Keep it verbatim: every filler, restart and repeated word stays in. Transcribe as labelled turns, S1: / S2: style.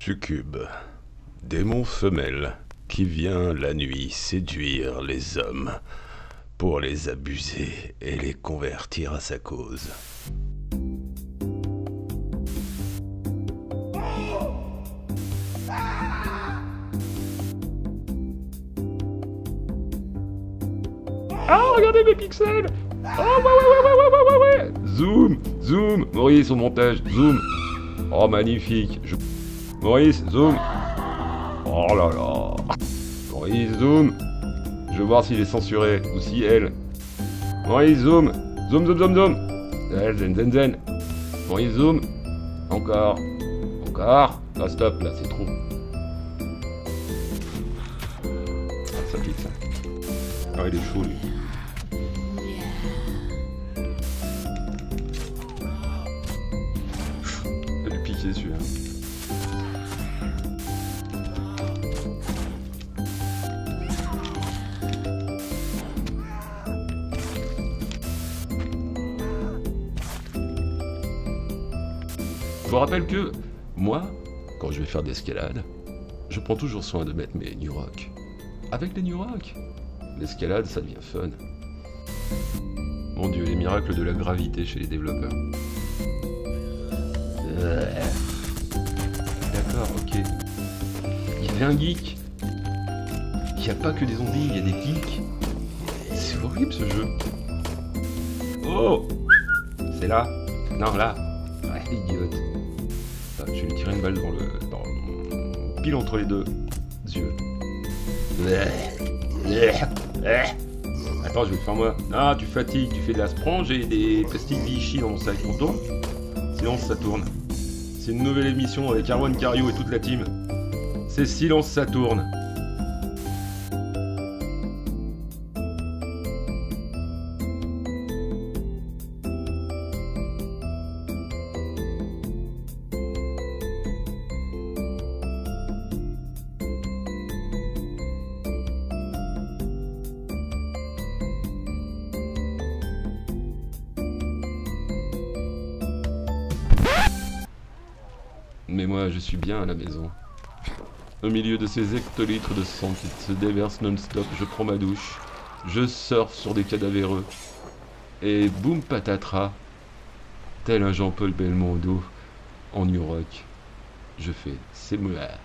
S1: Succube, démon femelle qui vient la nuit séduire les hommes pour les abuser et les convertir à sa cause.
S2: Ah, regardez mes pixels. Oh, ouais, ouais, ouais, ouais, ouais, ouais, ouais, ouais. Zoom, zoom. Maurice, au montage, zoom. Oh, magnifique. Je... Maurice, zoom. Oh là là. Maurice, zoom. Je veux voir s'il est censuré, ou si elle. Maurice, zoom. Zoom, zoom, zoom, zoom. Zen, zen, zen, zen. Maurice, zoom. Encore. Encore. Ah, stop, là, c'est trop. Ah, ça pique, ça. Ah, il est chaud, lui. Il a dû piquer, celui-là. Je vous rappelle que, moi, quand je vais faire d'escalade, je prends toujours soin de mettre mes New Rock. Avec les New Rock, l'escalade, ça devient fun. Mon dieu, les miracles de la gravité chez les développeurs. Euh... D'accord, ok. Il y avait un geek. Il n'y a pas que des zombies, il y a des geeks. C'est horrible ce jeu. Oh! C'est là. Non, là. Ouais, idiote. Ah, je vais lui tirer une balle dans le... Dans... pile entre les deux yeux. Attends, je vais le faire moi. Ah, tu fatigues, tu fais de la sprange et des pastilles Vichy dans mon sac. On tourne? Silence, ça tourne. C'est une nouvelle émission avec Arwan Cario et toute la team. C'est Silence, ça tourne. Mais moi, je suis bien à la maison. Au milieu de ces hectolitres de sang qui se déversent non-stop, je prends ma douche, je surfe sur des cadavéreux, et boum patatras, tel un Jean-Paul Belmondo en New Rock, je fais c'est moi.